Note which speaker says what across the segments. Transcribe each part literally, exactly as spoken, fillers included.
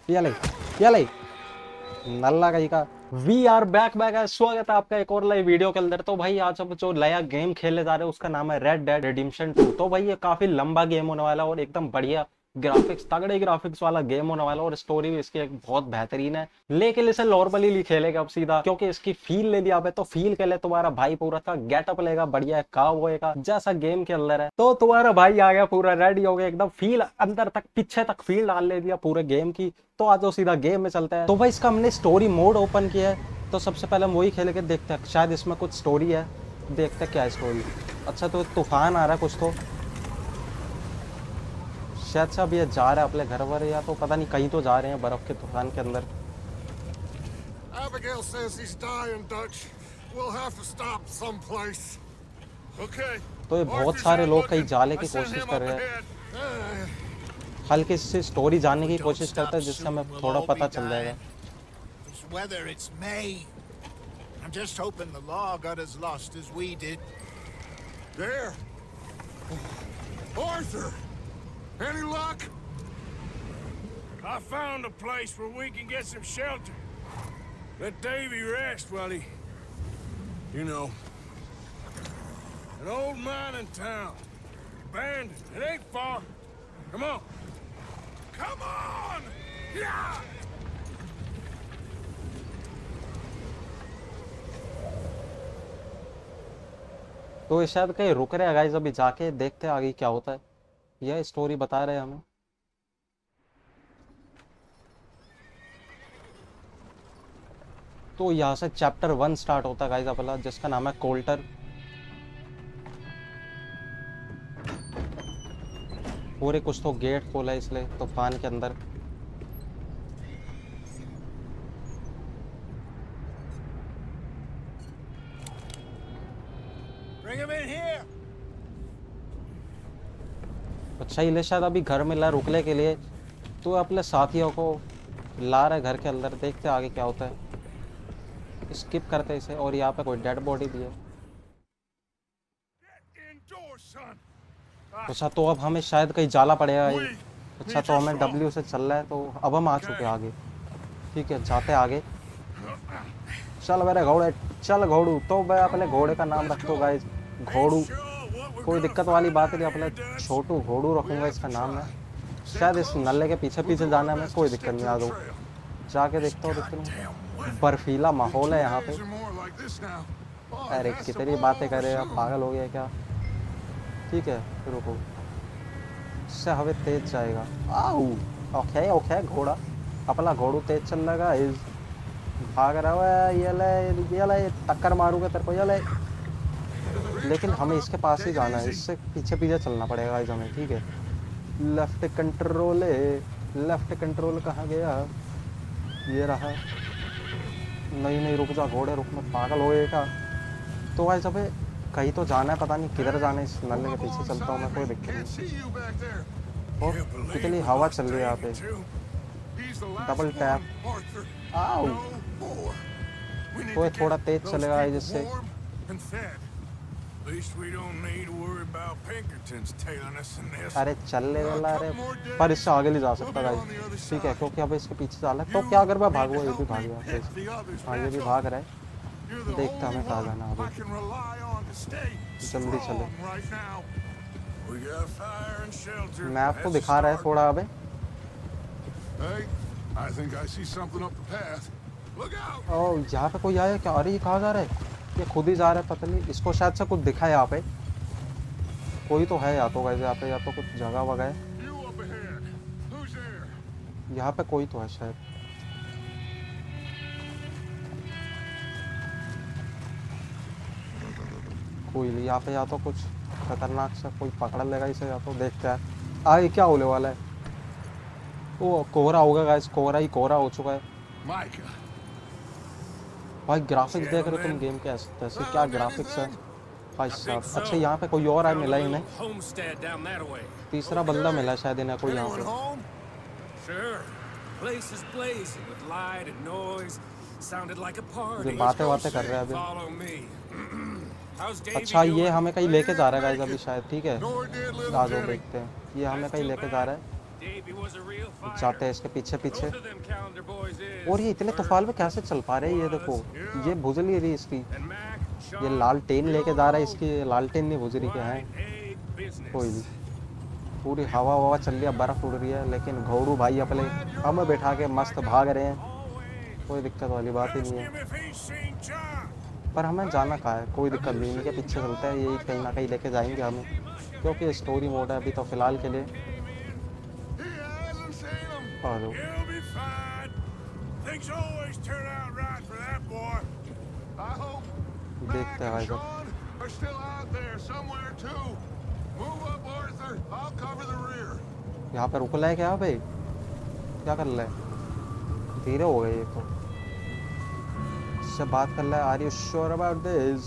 Speaker 1: ये ले, ये ले, नल्ला कहीं का। वी आर बैक बैक है, स्वागत है आपका एक और नई वीडियो के अंदर। तो भाई आज हम जो नया गेम खेलने जा रहे हैं उसका नाम है रेड डेड रिडेम्पशन टू। तो भाई ये काफी लंबा गेम होने वाला है और एकदम बढ़िया ग्राफिक्स, तगड़े ग्राफिक्स वाला गेम होने वाला है और स्टोरी भी इसकी एक बहुत बेहतरीन है। लेकिन इसे नॉर्मली खेलेगा अब सीधा, क्योंकि इसकी फील ले लिया। तो फील के लिए तुम्हारा भाई पूरा था गेटअप लेगा, बढ़िया है, काउबॉय का जैसा गेम के अंदर है। तो तुम्हारा भाई आ गया पूरा रेडी हो गया एकदम, फील अंदर तक पीछे तक फील डाल ले दिया पूरे गेम की। तो आज सीधा गेम में चलता है। तो भाई इसका हमने स्टोरी मोड ओपन किया है, तो सबसे पहले हम वही खेल के देखते हैं, शायद इसमें कुछ स्टोरी है। देखते हैं क्या है स्टोरी। अच्छा तो तूफान आ रहा है कुछ, तो शायद से अब ये जा रहा है अपने घर वर, या तो पता नहीं कहीं तो जा रहे हैं बर्फ के तूफान के अंदर।
Speaker 2: Abigail says he's dying, Dutch. We'll have to stop someplace. Okay.
Speaker 1: तो ये बहुत सारे लोग कहीं जाने की कोशिश कर रहे हैं। हल्की सी स्टोरी जानने की कोशिश करते हैं जिससे हमें थोड़ा पता चल जाएगा।
Speaker 3: Whether it's May. I'm just hoping the law got as lost as we did.
Speaker 2: There. Arthur. Any luck?
Speaker 4: I found a place where we can get some shelter. Let Davy rest while he, you know, an old mining town, abandoned. It ain't far. Come on. Come on! Yeah!
Speaker 1: तो ये शायद कहीं रुक रहे हैं guys, अभी जाके देखते हैं आगे क्या होता है। यह स्टोरी बता रहे हैं हमें। तो यहाँ से चैप्टर वन स्टार्ट होता है गाइस अपना, जिसका नाम है कोल्टर। पूरे कुछ तो गेट खोला है इसलिए तूफान के अंदर। अच्छा ये शायद अभी घर में ला रुकने के लिए, तो अपने साथियों को ला रहा है घर के अंदर। देखते हैं आगे क्या होता है। स्किप करते हैं इसे। और यहाँ पे कोई डेड बॉडी भी है। अच्छा तो अब हमें शायद कहीं जाना पड़ेगा। अच्छा तो हमें डब्ल्यू से चल रहा है, तो अब हम आ चुके हैं आगे। ठीक है जाते हैं आगे। चल मेरे घोड़े, चल घोड़ू। तो मैं अपने घोड़े का नाम रख दो गाइस, घोड़ू। कोई दिक्कत वाली बात नहीं, अपने छोटू घोड़ू रखूंगा इसका नाम है। शायद इस नल्ले के पीछे पीछे जाना में कोई दिक्कत नहीं। आ दो जाके देखता हूँ। देखते बर्फीला माहौल है यहाँ पे। अरे कितनी बातें कर रहे हैं, पागल हो गया क्या। ठीक है रुको, इससे हवे तेज जाएगा। आऊ ओके ओके, घोड़ा अपना घोड़ू तेज चल रहा है। भाग रहा है। ये ले ये ले, टक्कर मारूंगा तेरे को, ये ले। लेकिन हमें इसके पास ही जाना है, इससे पीछे पीछे चलना पड़ेगा इस हमें। ठीक है लेफ्ट कंट्रोल है। लेफ्ट कंट्रोल कहाँ गया, ये रहा। नहीं नहीं रुक जा घोड़े, रुक, मैं पागल हो गया क्या। तो भाई सब कहीं तो जाना है, पता नहीं किधर जाना है। इस नल्ले के पीछे चलता हूँ मैं, कोई दिक्कत नहीं। और कितनी हवा चल रही है यहाँ पे। Double tap. आओ तो थोड़ा तेज चलेगा जिससे। अरे चलने वाला, अरे पर इससे आगे नहीं जा सकता गाइस। ठीक है क्योंकि अब इसके पीछे जाना है। तो क्या अगर मैं भागूँ, ये भी भाग गया। हाँ ये भी भाग रहा है। देखते हमें कहाँ जाना है अभी। जल्दी चले। मैप तो दिखा रहा है थोड़ा अबे। ओह यहाँ पे कोई आया क्या। अरे ये कहाँ जा रहा है, ये खुद ही जा रहा है। पता नहीं इसको शायद से कुछ दिखा है यहाँ पे। कोई तो है या तो वैसे यहाँ पे, या तो कुछ जगह वगैरह है। यहाँ पे कोई तो है शायद। कोई नहीं यहाँ पे, या तो कुछ खतरनाक सा कोई पकड़ लेगा इसे, या तो देखते हैं आगे क्या होने वाला है। वो कोहरा होगा गाइस, कोहरा ही कोहरा हो चुका है। भाई ग्राफिक्स देख रहे हो तुम गेम के, ऐसे क्या ग्राफिक्स है भाई साहब। अच्छा यहाँ पे कोई और आया मिला इन्हें, तीसरा बंदा मिला शायद इन्हें कोई यहाँ पे। ये बातें बातें कर रहे हैं अभी। अच्छा ये हमें कहीं लेके जा रहा है गाइस अभी शायद। ठीक है आ जाओ देखते हैं, ये हमें कहीं लेके जा रहा है।
Speaker 4: Davy was a real fighter.
Speaker 1: जाते हैं इसके पीछे पीछे।
Speaker 4: Both of them Calendar boys is.
Speaker 1: और ये इतने तूफान में कैसे चल पा रहे हैं? ये देखो, ये भुजली रही इसकी,
Speaker 4: And Mac,
Speaker 1: ये
Speaker 4: Sean,
Speaker 1: लालटेन लेके जा रहा है इसकी, ये लालटेन नहीं भुज रही क्या है
Speaker 4: quite a business.
Speaker 1: कोई भी। पूरी हवा हवा चल रही है, बर्फ उड़ रही है, लेकिन घोड़ू भाई अपने हमें बैठा के मस्त भाग रहे हैं,
Speaker 4: Always.
Speaker 1: कोई दिक्कत वाली बात ही
Speaker 4: Ask
Speaker 1: नहीं है।
Speaker 4: him if he's seen John.
Speaker 1: पर हमें जाना कहाँ है, कोई दिक्कत नहीं, इनके पीछे चलते हैं, यही कहीं ना कहीं लेके जाएंगे हमें, क्योंकि स्टोरी मोड है अभी तो फिलहाल के लिए।
Speaker 2: He hasn't seen him.
Speaker 1: आ जाओ।
Speaker 4: He'll be fine. Things always turn out right for that boy.
Speaker 2: I hope
Speaker 1: देखते हैं
Speaker 2: Mac
Speaker 1: भाई
Speaker 2: and
Speaker 1: साहब।
Speaker 2: Sean are still out there somewhere too. Move up, Arthur. I'll cover the rear.
Speaker 1: यहाँ पे रुक लाए क्या भाई? क्या कर रहा है? धीरे हो गए ये तो। इससे बात कर रहा है, are you sure about this?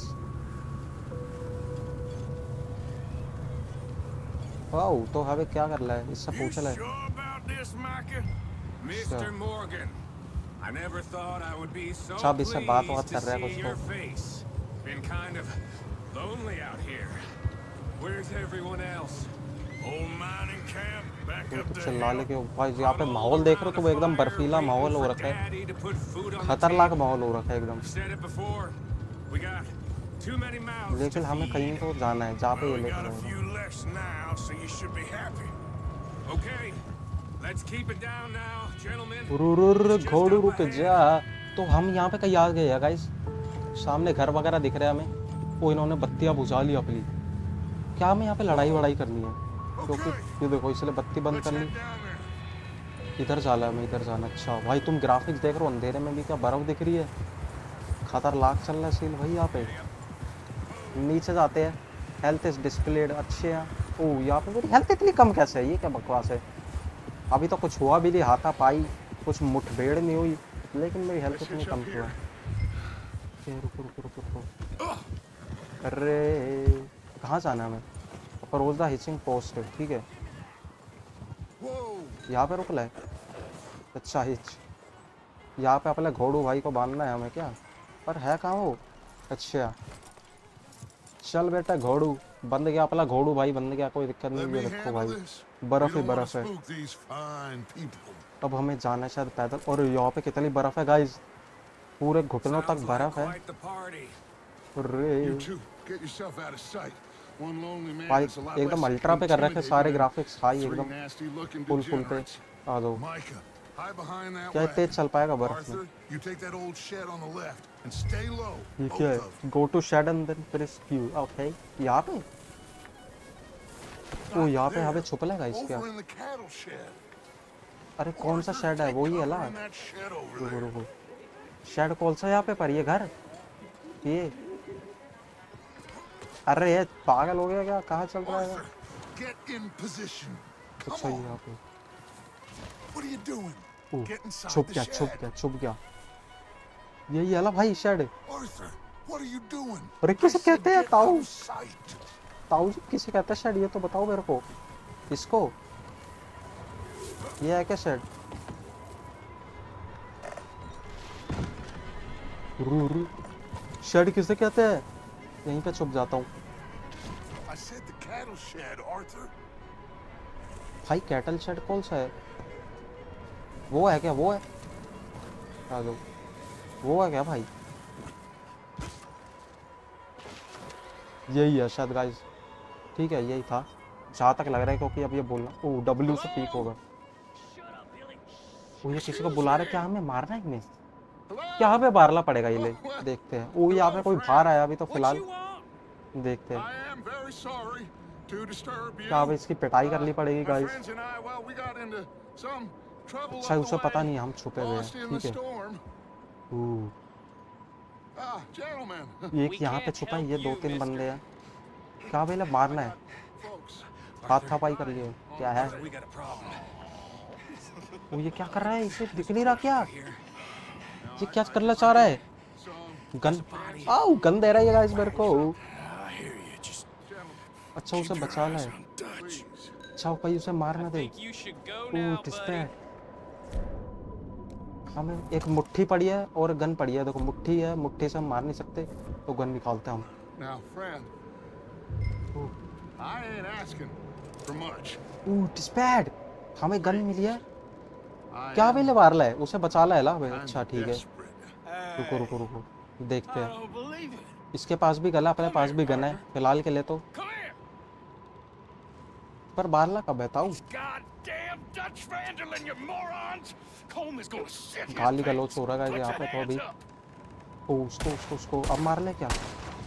Speaker 1: Wow, तो हमें क्या कर रहा है? इससे
Speaker 4: You
Speaker 1: पूछ ले।
Speaker 4: sure about this, Micah?
Speaker 1: Mister
Speaker 4: Mister Morgan, I never thought I would be so
Speaker 1: अच्छा, अब इससे बात बात
Speaker 4: pleased to
Speaker 1: कर रहा है
Speaker 4: see
Speaker 1: कुछ
Speaker 4: your
Speaker 1: तो।
Speaker 4: face. Been kind of lonely out here. Where's everyone else? Old mining camp back
Speaker 1: तो
Speaker 4: up
Speaker 1: कुछ
Speaker 4: the
Speaker 1: चिल्ला
Speaker 4: hill.
Speaker 1: ले के भाई, यहाँ पे माहौल देख रहे हो तो वो एकदम बर्फीला माहौल हो रखा है,
Speaker 4: Daddy to put food on the
Speaker 1: खतरनाक
Speaker 4: table.
Speaker 1: माहौल हो रखा है एकदम।
Speaker 4: Said it before. We got too many mouths
Speaker 1: लेकिन
Speaker 4: to
Speaker 1: हमें कहीं
Speaker 4: feed.
Speaker 1: तो जाना है, जहाँ पे
Speaker 4: Well,
Speaker 1: ये
Speaker 4: we
Speaker 1: लेके
Speaker 4: got a
Speaker 1: जाएगा।
Speaker 4: few less now, so you should be happy. Okay, let's keep it down now, gentlemen.
Speaker 1: रुरुर घोड़ू रुक जा। तो हम यहाँ पे कहीं आ गए हैं गाइस, सामने घर वगैरह दिख रहे हैं हमें। वो इन्होंने बत्तियाँ बुझा ली अपनी। क्या हमें यहाँ पे लड़ाई वड़ाई करनी है? क्योंकि ये देखो, इसलिए बत्ती बंद
Speaker 2: Let's
Speaker 1: कर
Speaker 2: head
Speaker 1: ली।
Speaker 2: down there.
Speaker 1: इधर जाना है, हमें इधर जाना। अच्छा भाई, तुम ग्राफिक्स देख रहे हो, अंधेरे में भी क्या बर्फ दिख रही है? खतरनाक चल रहा है सीन भाई यहाँ पे। नीचे जाते हैं, हेल्थ इज डिस्प्लेड। अच्छे हैं। ओह, यहाँ पे मेरी हेल्थ इतनी कम कैसे है? ये क्या बकवास है? अभी तो कुछ हुआ भी नहीं, हाथापाई कुछ मुठभेड़ नहीं हुई, लेकिन मेरी हेल्थ इतनी कम क्यों है? ये रुको रुको रुको रुको। अरे कहाँ जाना है हमें? अप्रोच द हिचिंग पोस्ट, ठीक है।
Speaker 2: Whoa.
Speaker 1: यहाँ पे रुक ले। अच्छा, हिच यहाँ पे अपने घोड़ू भाई को बांधना है हमें क्या? पर है कहाँ वो? अच्छा, चल बेटा घोड़ू बंद गया, अपना घोड़ू भाई बंद गया, कोई दिक्कत
Speaker 2: Let
Speaker 1: नहीं
Speaker 2: me
Speaker 1: है। देखो
Speaker 2: handle
Speaker 1: भाई,
Speaker 2: this.
Speaker 1: बर्फ
Speaker 2: We
Speaker 1: ही
Speaker 2: don't want
Speaker 1: बर्फ
Speaker 2: to
Speaker 1: है।
Speaker 2: spook these fine people.
Speaker 1: अब हमें जाना है शायद पैदल। और यहाँ पे कितनी बर्फ है गाइस, पूरे घुटनों तक
Speaker 4: Sounds like
Speaker 1: बर्फ है।
Speaker 4: quite the party.
Speaker 1: अरे
Speaker 2: You two, get yourself out of sight. One lonely man
Speaker 1: भाई
Speaker 2: is a lot
Speaker 1: एकदम
Speaker 2: less
Speaker 1: अल्ट्रा पे कर रखे
Speaker 2: intimidating
Speaker 1: सारे
Speaker 2: than
Speaker 1: ग्राफिक्स हाई,
Speaker 2: three
Speaker 1: एकदम
Speaker 2: nasty-looking
Speaker 1: फुल फुल पे।
Speaker 2: degenerates.
Speaker 1: आ दो।
Speaker 2: Micah, hide behind that
Speaker 1: क्या
Speaker 2: wagon.
Speaker 1: तेज चल पाएगा बर्फ में?
Speaker 2: Arthur, you take that old shed on the left and stay low.
Speaker 1: ये
Speaker 2: both
Speaker 1: क्या
Speaker 2: of
Speaker 1: है? Go to shed and then press Q. Okay, यहाँ पे
Speaker 2: them.
Speaker 1: ओ, यहाँ
Speaker 2: Not
Speaker 1: पे यहाँ पे
Speaker 2: there.
Speaker 1: छुप लेगा इस क्या?
Speaker 2: Over in the cattle shed.
Speaker 1: अरे कौन सा
Speaker 2: Arthur,
Speaker 1: शेड है?
Speaker 2: take
Speaker 1: वो ही है
Speaker 2: cover
Speaker 1: ना?
Speaker 2: in that shed over
Speaker 1: रुको
Speaker 2: there.
Speaker 1: रुको, शेड कौन सा यहाँ पे? पर ये घर, ये अरे ये पागल हो गया क्या? कहाँ चल रहा है?
Speaker 2: Arthur, get in position.
Speaker 1: कुछ
Speaker 2: Come
Speaker 1: है
Speaker 2: on.
Speaker 1: यहाँ पे।
Speaker 2: What are you doing?
Speaker 1: O,
Speaker 2: Get inside
Speaker 1: छुप
Speaker 2: the
Speaker 1: गया छुप
Speaker 2: shed.
Speaker 1: गया छुप गया। यही है ना भाई shed?
Speaker 2: Arthur, what are you doing?
Speaker 1: अरे किसे
Speaker 2: I said
Speaker 1: कहते हैं
Speaker 2: get
Speaker 1: ताऊ?
Speaker 2: out of sight.
Speaker 1: ताऊ जी किसे कहते हैं शेड? ये तो बताओ मेरे को। इसको ये है क्या शेड? रू रू शेड किसे कहते हैं? यहीं पे छुप जाता हूँ।
Speaker 2: I said the cattle shed, Arthur.
Speaker 1: भाई कैटल शेड कौन सा है? वो है क्या? वो है? आ जाओ। वो है क्या भाई? यही है शायद गाइस। ठीक है, यही था जहाँ तक लग रहा है, क्योंकि अब ये बोलना ओ डब्ल्यू से पीक होगा। वो ये किसी को बुला रहे, क्या हमें मारना है इन्हें? क्या हमें मारना पड़ेगा ये ले? देखते हैं। ओ, यहाँ पे कोई बाहर आया अभी तो फिलहाल, देखते हैं।
Speaker 2: I am very sorry to disturb you.
Speaker 1: क्या अब इसकी पिटाई करनी पड़ेगी
Speaker 2: My
Speaker 1: guys?
Speaker 2: friends and I, well, we got into some trouble
Speaker 1: अच्छा,
Speaker 2: up
Speaker 1: उसे
Speaker 2: the
Speaker 1: पता
Speaker 2: way.
Speaker 1: नहीं हम छुपे हुए
Speaker 2: Lost
Speaker 1: हैं।
Speaker 2: in the
Speaker 1: ठीक है।
Speaker 2: storm.
Speaker 1: ओ,
Speaker 2: Ah, gentlemen.
Speaker 1: एक यहाँ पे छुपा है, ये दो तीन बंदे हैं। क्या पहले मारना है?
Speaker 2: Folks,
Speaker 1: हाथापाई कर लिए। क्या है?
Speaker 4: We got a problem.
Speaker 1: वो ये क्या कर रहा है? इसे दिख नहीं रहा क्या? ये क्या करना चाह रहा है?
Speaker 2: some
Speaker 1: गन, आओ गन दे रहा है गाइस मेरे को।
Speaker 4: I hear you. Just
Speaker 2: gentlemen,
Speaker 1: अच्छा, उसे बचाना है।
Speaker 4: on Dutch.
Speaker 1: अच्छा, भाई उसे मारना दे।
Speaker 5: You should go
Speaker 1: O,
Speaker 5: now,
Speaker 1: किस
Speaker 5: buddy.
Speaker 1: पे? हमें एक मुट्ठी पड़ी है और गन पड़ी है। देखो मुट्ठी है, मुट्ठी से हम मार नहीं सकते, तो गन निकालते हैं हम।
Speaker 2: now, friend,
Speaker 1: O,
Speaker 2: I ain't asking for much.
Speaker 1: ओ डिस्पैड। हमें गन मिली है क्या वेले मार ला है उसे बचा ला है ला भाई अच्छा ठीक है रुको रुको रुको देखते हैं इसके पास भी गला अपने पास भी गन है फिलहाल के लिए तो पर मारला कब है ताऊ गाली गलौच हो रहा है यहाँ पे तो अभी ओ उसको उसको उसको अब मार ले क्या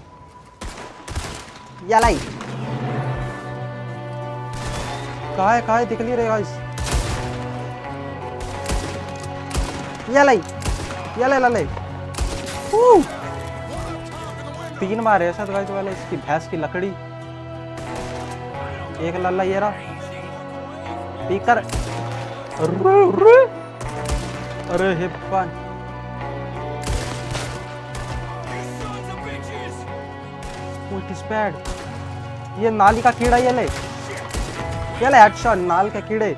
Speaker 1: या लाई कहाँ है कहाँ है दिख नहीं रहे गाइस या लाई या ले ला ले तीन बार ऐसा तो गाइस वाले इसकी भैंस की लकड़ी एक लल्ला ये रहा पीकर अरे हिप्पन It is bad. ये नाली का कीड़ा ये ले ये ले हेडशॉट नाल के कीड़े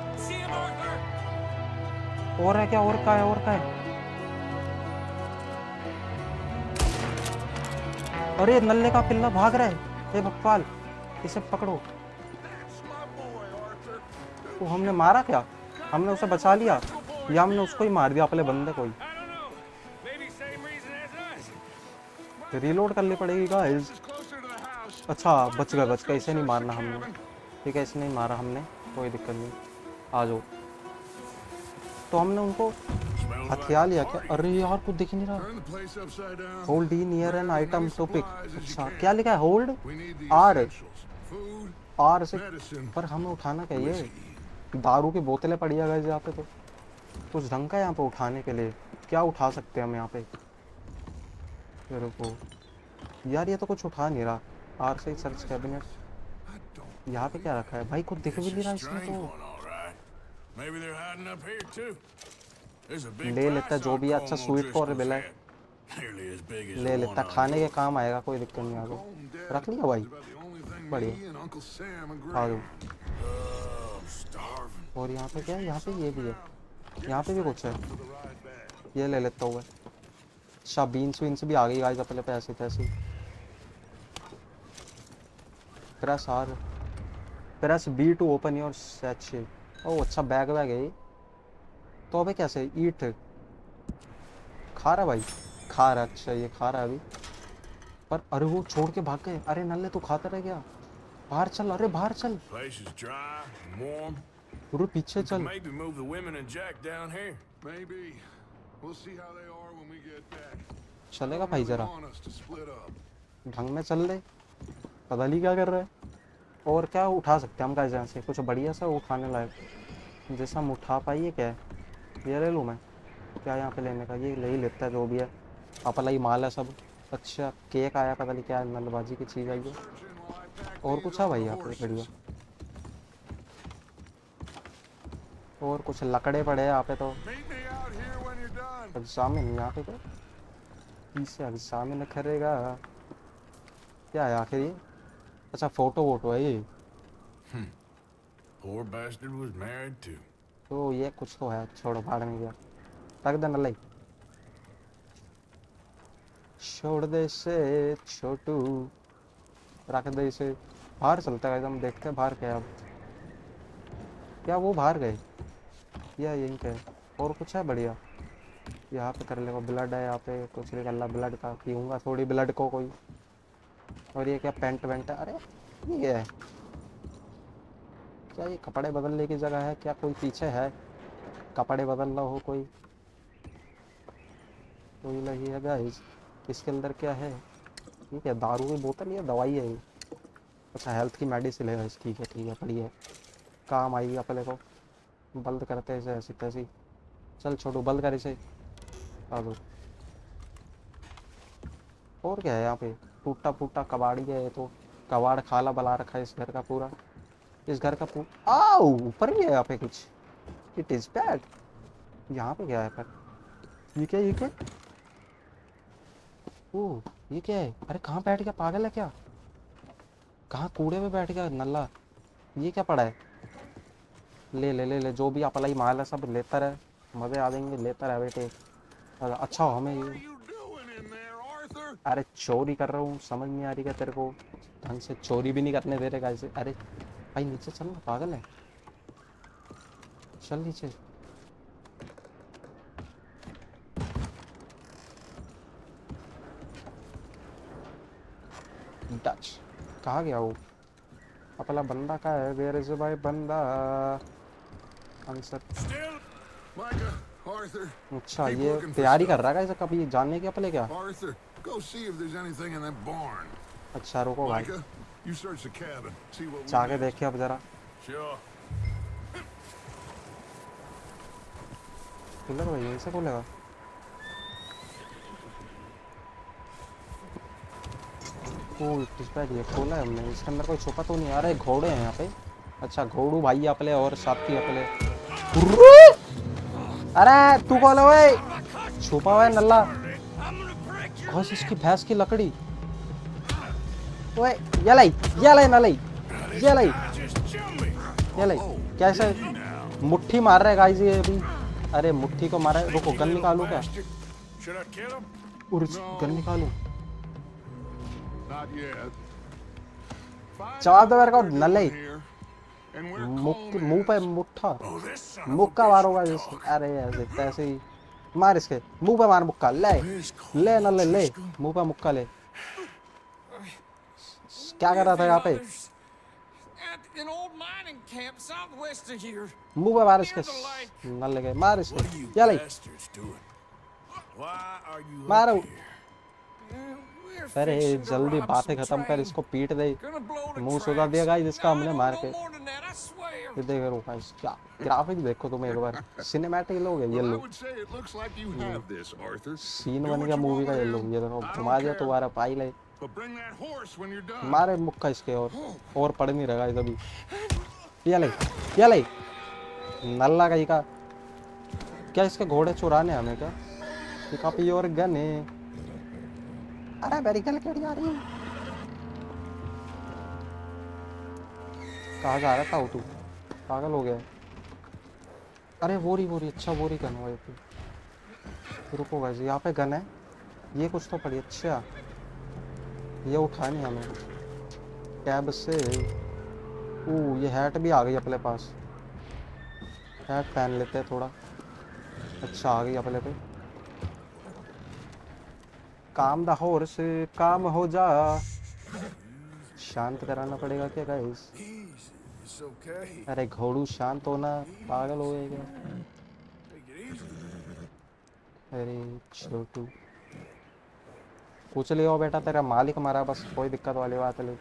Speaker 1: और है क्या और का है और का है अरे नल्ले का पिल्ला भाग रहा है ये बकवाल इसे पकड़ो तो हमने मारा क्या हमने उसे बचा लिया या हमने उसको ही मार दिया अपने बंदे को ही रिलोड करनी पड़ेगी गाइस अच्छा बच गए बच गए इसे नहीं मारना हमने ठीक है इसे नहीं मारा हमने कोई दिक्कत नहीं आ जाओ तो हमने उनको हथियार लिया क्या अरे यार कुछ दिख नहीं रहा hold in near an item to pick अच्छा क्या लिखा है होल्ड आर आर से पर हमें उठाना क्या ये दारू की बोतलें पड़ी है गाइस यहाँ पे तो कुछ ढंग का यहाँ पे उठाने के लिए क्या उठा सकते हैं हम यहाँ पे रुको यार ये तो कुछ उठा नहीं रहा आर से सर्च कैबिनेट यहाँ पे क्या रखा है भाई कुछ दिख भी नहीं रहा इसमें तो ले लेता जो भी अच्छा स्वीट कॉर्न मिला है ले लेता खाने के काम आएगा कोई दिक्कत नहीं आगे रख लिया भाई बढ़िया आ जाओ और यहाँ पे क्या है यहाँ पे ये भी है यहाँ पे भी कुछ है ये ले लेता हूँ अच्छा बीन्स वीन्स भी आ गई गाइस अपने पे ऐसी तैसी press R press B to open your satchel oh अच्छा बैग वैग है तो अबे कैसे ईट खा रहा भाई खा रहा अच्छा ये खा रहा है अभी पर अरे वो छोड़ के भाग गए अरे नल्ले तू खाता रह गया बाहर चल अरे बाहर चल पूरे पीछे चल चलेगा भाई जरा ढंग में चल ले पता नहीं क्या कर रहा है और क्या उठा सकते हैं हम कैसे यहाँ से कुछ बढ़िया सा उठाने लायक जैसा हम उठा पाइए क्या है ये ले लूँ मैं क्या यहाँ पे लेने का ये ले ही लेता है जो भी है अपना ही माल है सब अच्छा केक आया पता नहीं क्या नलबाजी की चीज़ आई है और कुछ है भाई यहाँ पे बढ़िया और कुछ लकड़े पड़े हैं यहाँ पे तो एग्जामिन यहाँ पे तो इसे एग्जामिन करेगा क्या है आखिर ये अच्छा फोटो वोटो है ये
Speaker 4: Poor bastard was married too.
Speaker 1: तो ये कुछ तो है छोड़ो भाड़ में गया रख दे नल्ले छोड़ दे से छोटू रख दे इसे बाहर चलता है एकदम देखते हैं बाहर क्या अब क्या वो बाहर गए या यहीं पे और कुछ है बढ़िया यहाँ पे कर ले ब्लड है यहाँ पे कुछ निकल ब्लड का पीऊँगा थोड़ी ब्लड को कोई और ये क्या पेंट वेंट है अरे ये है क्या ये कपड़े बदलने की जगह है क्या कोई पीछे है कपड़े बदल रहा हो कोई कोई लगी है गाइस इसके अंदर क्या है ये क्या दारू की बोतल या दवाई है ये अच्छा हेल्थ की मेडिसिन है ठीक है ठीक है बढ़िया काम आएगी अपने को बंद करते इसे ऐसी तैसी चल छोटू बंद कर इसे आ दो और क्या है यहाँ पे टूटा फूटा कबाड़ी है तो कबाड़ खाला बला रखा है इस घर का पूरा इस घर का पूरा आओ ऊपर भी है यहाँ पे कुछ इट इज बैड यहाँ पे क्या है पर ये क्या ये क्या ओ ये क्या है अरे कहाँ बैठ गया पागल है क्या कहाँ कूड़े में बैठ गया नल्ला ये क्या पड़ा है ले ले ले ले जो भी अपलाई माल है सब लेता रहे मजे आ जाएंगे लेता रहे बेटे अच्छा हो हमें ये अरे चोरी कर रहा हूँ समझ नहीं आ रही क्या तेरे को ढंग से चोरी भी नहीं करने दे रहे कैसे अरे भाई नीचे चल ना पागल है चल नीचे। डच कहाँ गया वो? अपना बंदा का है? वेयर इज भाई बंदा? आंसर।
Speaker 4: Still?
Speaker 2: Micah, Arthur.
Speaker 1: अच्छा
Speaker 2: keep
Speaker 1: ये
Speaker 2: looking for
Speaker 1: तैयारी कर
Speaker 2: stuff.
Speaker 1: रहा है इसे कभी जानने की अपने क्या?
Speaker 2: Arthur, go see if there's anything in that barn.
Speaker 1: अच्छा रुको भाई,
Speaker 2: Micah, you search the cabin. See what we
Speaker 1: जाके
Speaker 2: missed.
Speaker 1: देखिए अब जरा।
Speaker 4: Sure.
Speaker 1: खुलेगा भाई, यहीं से खुलेगा? ओह इस बार ये खोला है हमने, इसके अंदर कोई छुपा तो नहीं आ रहा है? घोड़े हैं यहाँ पे। अच्छा घोड़ू भाई अपने और साथी अपने। अरे तू कौन है भाई? छुपा हुआ है नल्ला। बस इसकी भैंस की लकड़ी। ओए ये लाई, ये लाई ना लाई, ये लाई,
Speaker 4: Just chill me.
Speaker 1: ये लाई। कैसे मुट्ठी मार रहे गाइस ये अभी? अरे मुट्ठी को मारा है। रुको गन निकालू क्या?
Speaker 4: Should I kill him?
Speaker 1: और गन निकालू?
Speaker 2: Not yet. Find
Speaker 1: जवाब दो
Speaker 2: out
Speaker 1: मेरे को
Speaker 2: what we're
Speaker 1: नल्ले।
Speaker 2: doing here, and we're
Speaker 1: मुख
Speaker 2: calling
Speaker 1: मुंह पे
Speaker 2: it.
Speaker 1: मुट्ठा,
Speaker 4: Oh, this son of a
Speaker 1: मुक्का
Speaker 4: bitch
Speaker 1: मारूंगा
Speaker 4: will
Speaker 1: जिसको।
Speaker 4: talk.
Speaker 1: अरे ऐसे तैसे ही मार इसके मुंह पे मार मुक्का। ले ले न ले ले मुंह पे मुक्का ले। क्या कर रहा था यहाँ पे?
Speaker 5: At an old mining camp southwest of here.
Speaker 1: मुंह पे मार इसके। न लगे मार इसके।
Speaker 4: What are you
Speaker 1: ये ले
Speaker 4: bastards doing? Why are you
Speaker 1: मारो।
Speaker 4: up here?
Speaker 5: Uh, we're
Speaker 1: अरे
Speaker 5: fixing to
Speaker 1: जल्दी
Speaker 5: rob
Speaker 1: बातें
Speaker 5: some
Speaker 1: खत्म कर,
Speaker 5: train.
Speaker 1: इसको पीट दे।
Speaker 5: Gonna blow the
Speaker 1: मुंह सुधा
Speaker 5: tracks.
Speaker 1: दिया गाइस इसका
Speaker 5: No,
Speaker 1: हमने
Speaker 5: no,
Speaker 1: मार
Speaker 5: no
Speaker 1: के।
Speaker 5: more than that, I swear.
Speaker 1: ये देख रो गाइस क्या ग्राफिक देखो तुम एक बार। सिनेमैटिक लोग है ये
Speaker 2: Well, I
Speaker 1: लोग।
Speaker 2: would say it looks like you have this, Arthur.
Speaker 1: Scene
Speaker 2: Do
Speaker 1: बन
Speaker 2: what
Speaker 1: गया
Speaker 2: you
Speaker 1: मूवी
Speaker 2: want
Speaker 1: का ये
Speaker 2: with
Speaker 1: लोग।
Speaker 2: him.
Speaker 1: ये देखो
Speaker 2: I
Speaker 1: घुमा
Speaker 2: don't
Speaker 1: दिया
Speaker 2: care.
Speaker 1: तुम्हारा पाई ले।
Speaker 2: But bring that horse when you're done.
Speaker 1: मारे मुक्का इसके और और पड़ नहीं रहा गाइस अभी। ये ले ये ले नल्ला कहीं का। क्या इसके घोड़े चुराने हमें क्या? ये काफी और गन है। अरे मेरी गल केड़ी आ रही है? कहाँ जा रहा था तू? पागल हो गया है? अरे वोरी वोरी, अच्छा वोरी गन हुआ ये तो। रुको गाइस यहाँ पे गन है, ये कुछ तो पड़ी। अच्छा ये उठानी हमें कैब से। ओ ये हैट भी आ गई अपने पास। हैट पहन लेते हैं थोड़ा। अच्छा आ गई अपने पे। काम द हॉर्स, काम हो जा। शांत कराना पड़ेगा क्या गाइस?
Speaker 4: It's okay.
Speaker 1: अरे घोड़ू शांत होना, पागल हो गया क्या?
Speaker 4: Take it easy.
Speaker 1: अरे छोटू पूछ लियो बेटा, तेरा मालिक मारा, बस कोई दिक्कत वाली बात नहीं।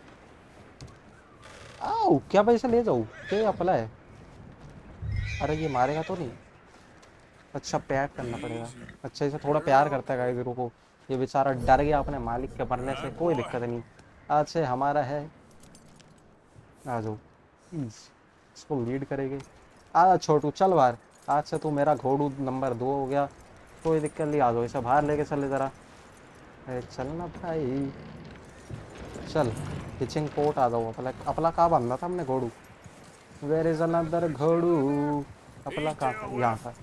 Speaker 1: आओ क्या पैसे ले जाऊँ क्या अपला है? अरे ये मारेगा तो नहीं? अच्छा प्यार करना पड़ेगा। अच्छा इसे थोड़ा प्यार करता है गाइस। रुको ये बेचारा डर गया अपने मालिक के मरने से। कोई दिक्कत नहीं, आज से हमारा है। आ जाओ इसको लीड करेंगे। आ छोटू चल बाहर, आज से तू मेरा घोड़ू नंबर दो हो गया। कोई दिक्कत नहीं, आ जाओ इसे बाहर लेके चले जरा। अरे चल ना भाई चल। किचिंग पोर्ट आ जाओ। अपना अपना कहाँ बांधा था हमने घोड़ू? वेयर इज अनदर घोड़ू? अपना कहाँ? यहाँ था।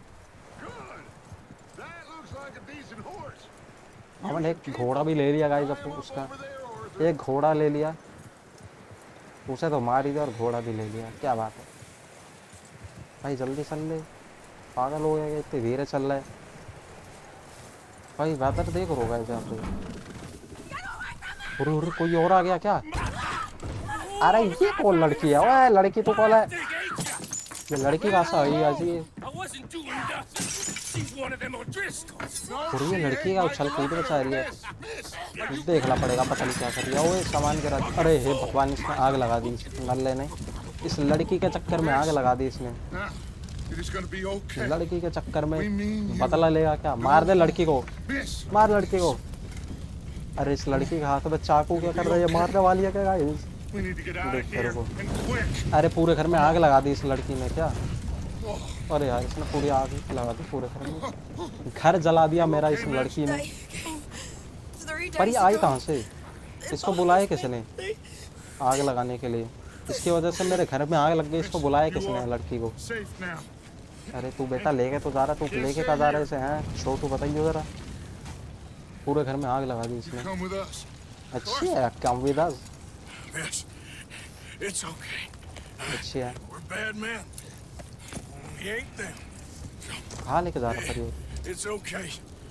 Speaker 2: That looks like a decent horse.
Speaker 1: हमने एक घोड़ा भी ले लिया गाइस। अब उसका
Speaker 2: Over there, Arthur.
Speaker 1: एक घोड़ा ले लिया, उसे तो मार ही दिया और घोड़ा भी ले लिया। क्या बात है भाई, जल्दी चल ले। पागल हो गया, इतने धीरे चल रहा है भाई। वेदर देख रो गाइस यहाँ पे। उरे उरे कोई और आ गया क्या? अरे ये कौन लड़की है? ओए लड़की तो कौन है? ये लड़की कहाँ से आई आज ये?
Speaker 5: I wasn't doing nothing. She's one of them O'Driscolls.
Speaker 1: और ये लड़की का उछल कूद में चाह रही है। देखना पड़ेगा पता नहीं क्या कर रही है। ओए सामान गिरा। अरे हे भगवान, इसने आग लगा दी इस नल्ले ने। इस लड़की के चक्कर में आग लगा दी इसने।
Speaker 2: Now, it is gonna be okay.
Speaker 1: लड़की के चक्कर में बदला लेगा क्या? मार दे लड़की को,
Speaker 2: Miss.
Speaker 1: मार लड़की को। अरे इस लड़की के हाथ में चाकू क्या कर रहा है? ये मारने वाली है क्या guys?
Speaker 2: We need to get out
Speaker 1: देख
Speaker 2: of
Speaker 1: कर
Speaker 2: here
Speaker 1: वो।
Speaker 2: and quick.
Speaker 1: अरे पूरे घर में आग लगा दी इस लड़की ने क्या? अरे यार इसने पूरी आग लगा दी पूरे घर में। घर जला दिया मेरा इस लड़की ने। पर ये आई कहाँ से? इसको बुलाया किसने आग लगाने के लिए? इसकी वजह से मेरे घर में आग लग गई। इसको बुलाया किसने लड़की को?
Speaker 2: Safe now.
Speaker 1: अरे तू बेटा लेके तो जा रहा, तू लेके कहाँ जा रहा है इसे? हैं छोटू बताइए जरा। पूरे घर में आग लगा दी इसने।
Speaker 2: Come with us.
Speaker 1: अच्छी है, come with us.
Speaker 4: Miss, it's okay.
Speaker 1: अच्छी है।
Speaker 4: We're bad men. He ain't them.
Speaker 1: कहाँ लेके जा रहा था?
Speaker 4: It's okay.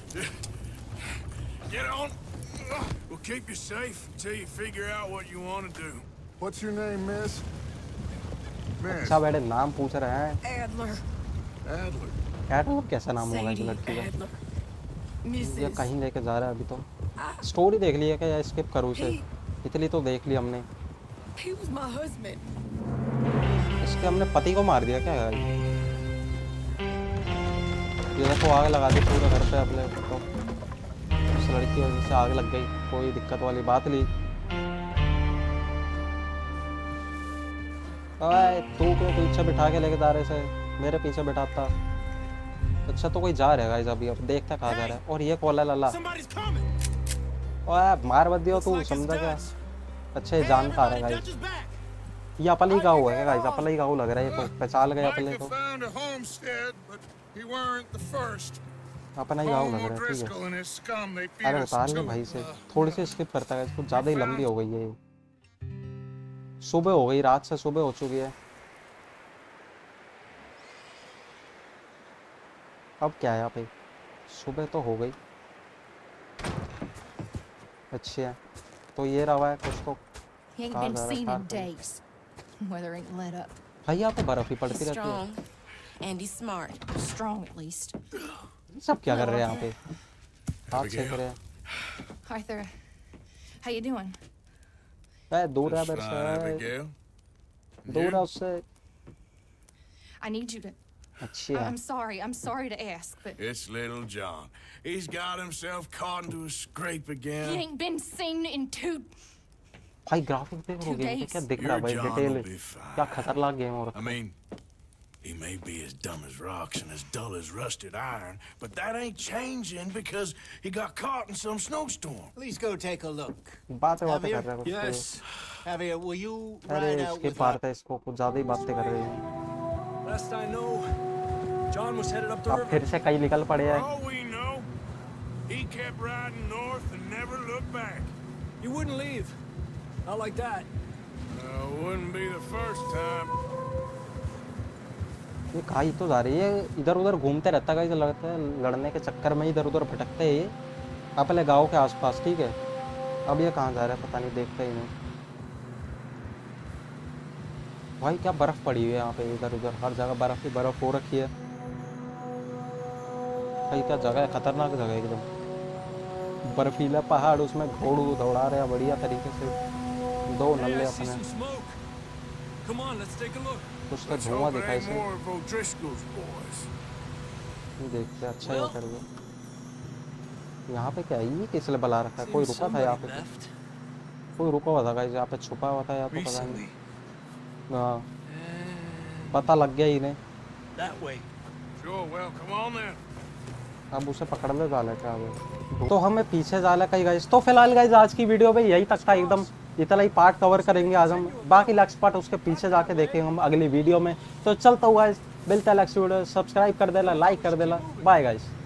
Speaker 4: Get on. We'll keep you safe until you figure out what you want to do.
Speaker 2: What's your name, miss? Miss.
Speaker 1: अच्छा बेटे नाम पूछ रहे हैं।
Speaker 6: Adler.
Speaker 2: Adler.
Speaker 1: एडलर कैसा नाम होगा इस
Speaker 6: Sadie
Speaker 1: लड़की का?
Speaker 6: Adler.
Speaker 1: ये
Speaker 6: Missus
Speaker 1: कहीं लेके जा रहा है अभी तो। स्टोरी देख ली है क्या या स्किप करूँ उसे? इतनी तो देख ली हमने।
Speaker 6: He was my husband.
Speaker 1: इसके हमने पति को मार दिया क्या यार? ये देखो आग लगा दी पूरे घर पे अपने तो। उस लड़की की वजह से आग लग गई, कोई दिक्कत वाली बात नहीं। अरे तू क्यों पीछे बिठा के लेके जा रहे से? मेरे पीछे बिठाता। अच्छा तो कोई जा रहा है गाइस अभी, अब देखता कहाँ जा रहा है। और ये कॉल है लल्ला। ओए मार मत दियो तू, समझा क्या? अच्छा ये जान का रहा है गाइस। ये अपल ही गाँव है गाइस, अपल ही गाँव लग रहा है ये तो। पहचान गए अपने
Speaker 2: Micah
Speaker 1: तो।
Speaker 2: found a homestead, but he weren't the first.
Speaker 1: अपना ही गाँव
Speaker 2: Home
Speaker 1: लग रहा है, ठीक
Speaker 2: O'Driscoll
Speaker 1: है।
Speaker 2: and his scum, they beat
Speaker 1: अरे
Speaker 2: us
Speaker 1: उतार ले
Speaker 2: to
Speaker 1: भाई
Speaker 2: it.
Speaker 1: से,
Speaker 2: Uh,
Speaker 1: थोड़ी सी स्किप करता है, इसको ज़्यादा ही लंबी हो गई है ये। सुबह हो गई, रात से सुबह हो चुकी है। अब क्या है यहाँ पे? सुबह तो हो गई। अच्छी है। तो ये रवा है कुछ तो।
Speaker 7: He ain't
Speaker 1: कहाँ
Speaker 7: been
Speaker 1: जा रहा है,
Speaker 7: seen
Speaker 1: कहाँ
Speaker 7: in
Speaker 1: जा रहा है?
Speaker 7: days. Weather ain't let up.
Speaker 1: भाई यहाँ पे बर्फ ही पड़ती
Speaker 8: He's
Speaker 1: रहती है।
Speaker 8: strong, and he's smart.
Speaker 7: Strong at least.
Speaker 1: सब क्या कर रहे हैं यहाँ पे? हाथ सेक रहे हैं।
Speaker 7: Arthur, how you doing?
Speaker 1: ए, दूर है
Speaker 4: Just
Speaker 1: मेरे
Speaker 4: fine,
Speaker 1: से।
Speaker 4: Abigail.
Speaker 1: दूर है उससे।
Speaker 7: I need you to.
Speaker 1: अच्छी
Speaker 7: I-
Speaker 1: है।
Speaker 7: I'm sorry. I'm sorry to ask, but
Speaker 4: It's little John. He's got himself caught into a scrape
Speaker 7: he
Speaker 4: again.
Speaker 7: ain't been seen in two.
Speaker 1: भाई graphic देख रहे हो game पे क्या दिख रहा है भाई?
Speaker 4: Your John
Speaker 1: detail
Speaker 4: will be fine.
Speaker 1: क्या खतरनाक गेम हो
Speaker 4: I
Speaker 1: रहा है।
Speaker 4: mean, he may be as dumb as rocks and as dull as rusted iron, but that ain't changing because he got caught in some snowstorm.
Speaker 3: Please go take a look.
Speaker 1: बातें बातें
Speaker 3: Javier?
Speaker 1: कर रहा है कुछ तो।
Speaker 3: Yes. Javier, will you
Speaker 1: अरे
Speaker 3: ride out
Speaker 1: इसके
Speaker 3: with
Speaker 1: पार था, इसको कुछ ज्यादा ही बातें कर रहे हैं।
Speaker 9: Last I know, John was headed up the
Speaker 1: अब
Speaker 9: river.
Speaker 1: फिर से कई निकल पड़े
Speaker 4: For
Speaker 1: हैं।
Speaker 4: all we know, he kept riding north and never looked back.
Speaker 9: You wouldn't leave. Not like that.
Speaker 4: Uh, wouldn't be the first time.
Speaker 1: ये कहीं तो जा रही है, इधर उधर घूमते रहता है, लगता है लड़ने के चक्कर में इधर उधर भटकते हैं ये अपने गांव के आसपास, ठीक है। अब ये कहाँ जा रहा है पता नहीं, देखते ही नहीं। भाई क्या बर्फ पड़ी हुई है यहाँ पे, इधर उधर हर जगह बर्फ ही बर्फ हो रखी है। भाई क्या जगह है, खतरनाक जगह है एकदम। बर्फीला पहाड़, उसमें घोड़ू दौड़ा रहे हैं बढ़िया तरीके से। दो
Speaker 9: Hey,
Speaker 1: नल्ले
Speaker 9: I see
Speaker 1: अपने,
Speaker 9: some smoke. Come on, let's take a look.
Speaker 1: कुछ तो
Speaker 4: Let's
Speaker 1: धुआं
Speaker 4: hope it
Speaker 1: दिखा
Speaker 4: ain't
Speaker 1: इसे।
Speaker 4: more of O'Driscoll's boys.
Speaker 1: देखते हैं, अच्छा है कर गया। यहाँ पे क्या है, ये किस लिए बुला रखा है? कोई रुका था यहाँ पे? कोई रुका हुआ था गाइस यहाँ पे, छुपा हुआ था या तो पता नहीं। हाँ पता लग गया इन्हें।
Speaker 9: That way.
Speaker 4: Sure, well, come on then.
Speaker 1: अब उसे पकड़ ले जाला क्या वो? तो हमें पीछे जाला कहीं गाइस। तो फिलहाल गाइस आज की वीडियो में यही तक था, एकदम इतना ही पार्ट कवर करेंगे आज हम। बाकी नेक्स्ट पार्ट उसके पीछे जाके देखेंगे हम अगली वीडियो में। तो चलता हुआ गाइस, मिलता है नेक्स्ट वीडियो। सब्सक्राइब कर देना, लाइक कर देना। Bye guys.